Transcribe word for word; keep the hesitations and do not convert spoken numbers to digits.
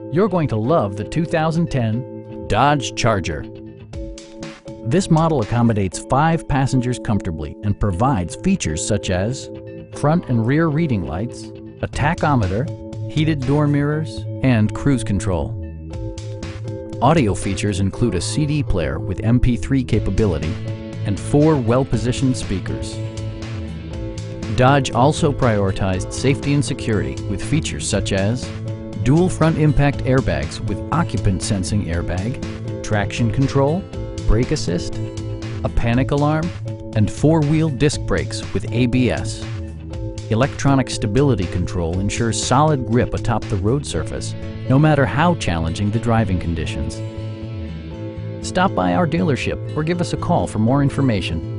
You're going to love the two thousand ten Dodge Charger. This model accommodates five passengers comfortably and provides features such as front and rear reading lights, a tachometer, heated door mirrors, and cruise control. Audio features include a C D player with M P three capability and four well-positioned speakers. Dodge also prioritized safety and security with features such as dual front impact airbags with occupant sensing airbag, traction control, brake assist, a panic alarm, and four-wheel disc brakes with A B S. Electronic stability control ensures solid grip atop the road surface, no matter how challenging the driving conditions. Stop by our dealership or give us a call for more information.